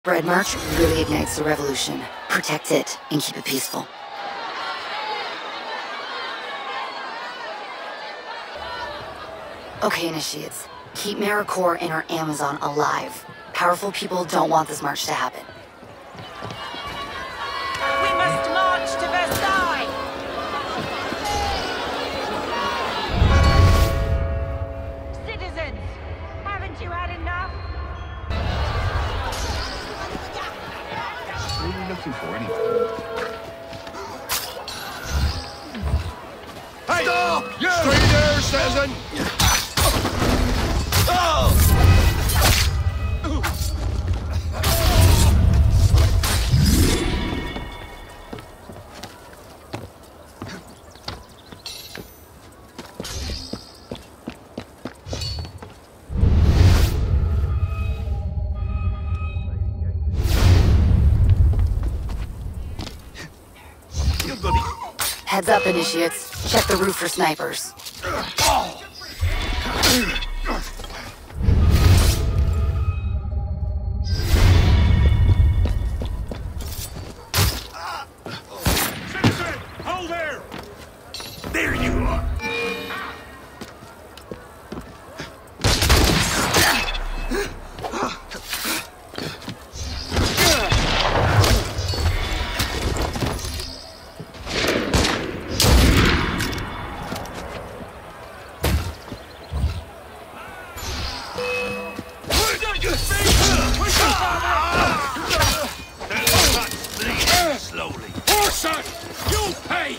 Bread March really ignites the revolution. Protect it and keep it peaceful. Okay, Initiates. Keep Maricore and our Amazon alive. Powerful people don't want this march to happen. We must march to Versailles! Citizens, haven't you had enough? What are we looking for, anyway? Hey! Stop! You! Stay there, citizen! Heads up, Initiates. Check the roof for snipers. Citizen! Hold there! There you are! Slowly. Forsyth! You'll pay!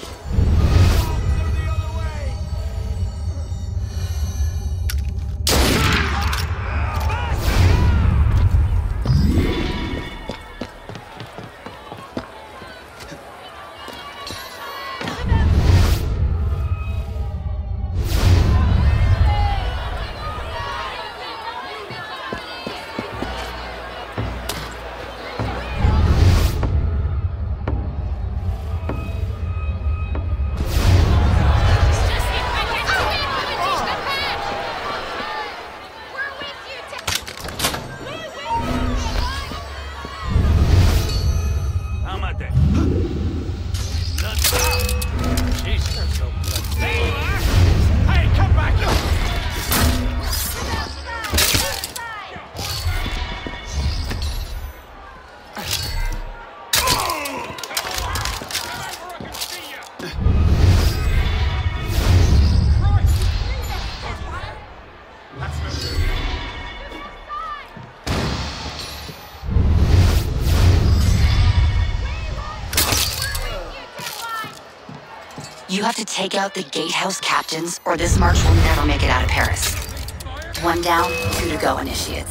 You have to take out the gatehouse captains, or this march will never make it out of Paris. One down, two to go, Initiates.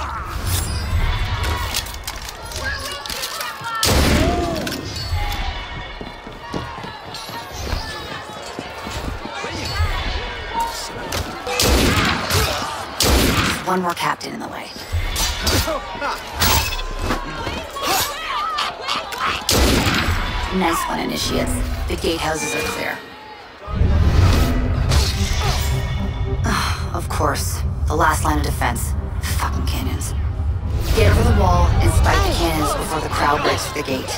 One more captain in the way. Nice one, Initiates. The gatehouses are clear. Of course. The last line of defense. Fucking cannons. Get over the wall and spike the cannons before the crowd breaks through the gate.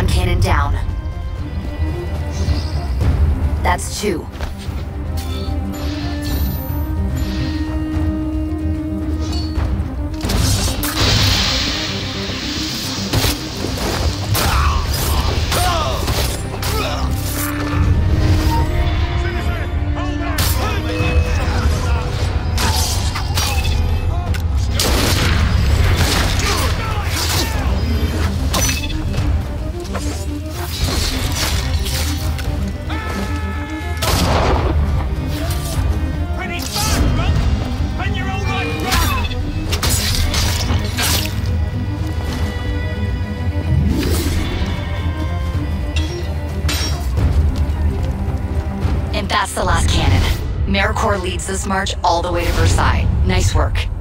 One cannon down. That's 2. And that's the last cannon. AmeriCorps leads this march all the way to Versailles. Nice work.